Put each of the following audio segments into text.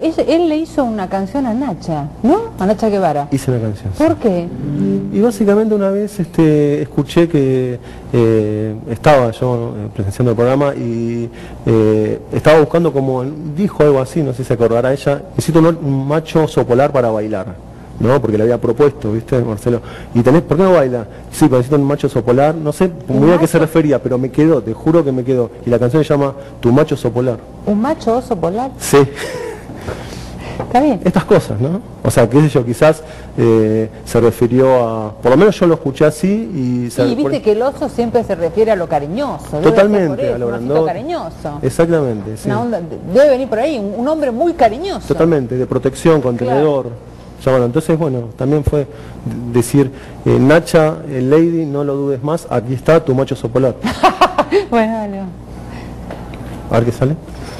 Él le hizo una canción a Nacha, ¿no? A Nacha Guevara. Hice una canción. ¿Por qué? Y básicamente una vez escuché que estaba yo presenciando el programa y estaba buscando, como dijo algo así, no sé si se acordará ella, necesito un macho sopolar para bailar, ¿no? Porque le había propuesto, ¿viste, Marcelo? ¿Y tenés, por qué no baila? Sí, pero necesito un macho sopolar, no sé muy bien a qué se refería, pero me quedó, te juro que me quedó. Y la canción se llama Tu macho sopolar. ¿Un macho oso polar? Sí. Está bien. Estas cosas, ¿no? O sea, qué sé yo, quizás se refirió a... Por lo menos yo lo escuché así y... Y viste que el oso siempre se refiere a lo cariñoso. Totalmente, a lo grandote. Cariñoso. Exactamente, sí. Una onda, debe venir por ahí, un hombre muy cariñoso. Totalmente, de protección, contenedor. Claro. Ya, bueno, entonces, bueno, también fue decir, Nacha, Lady, no lo dudes más, aquí está tu macho sopolar. Bueno, dale. A ver qué sale.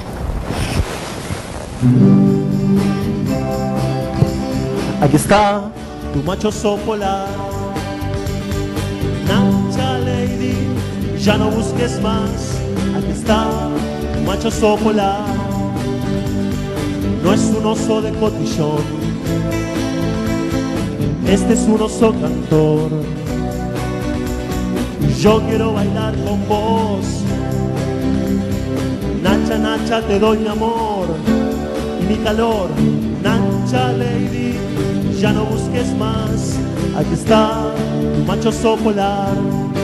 Aquí está tu macho sopolar, Nacha Lady, ya no busques más. Aquí está tu macho sopolar, no es un oso de cotillón, este es un oso cantor. Yo quiero bailar con vos, Nacha, Nacha, te doy mi amor y mi calor. Nacha Lady, ya no busques más, aquí está tu macho sopolar.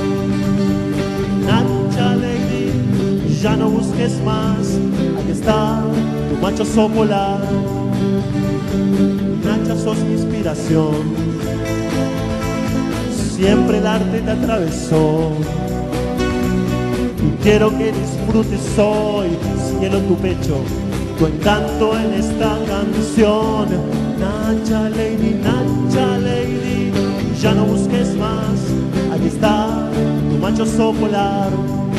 Nacha Lady, ya no busques más, aquí está tu macho sopolar. Nacha, sos mi inspiración, siempre el arte te atravesó. Y quiero que disfrutes hoy, cielo tu pecho, tu encanto en esta canción. Nacha Lady, ya no busques más, aquí está tu macho sopolar.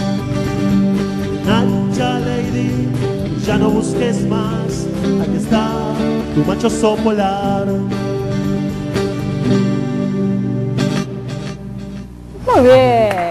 Nacha Lady, ya no busques más, aquí está tu macho sopolar. Muy bien.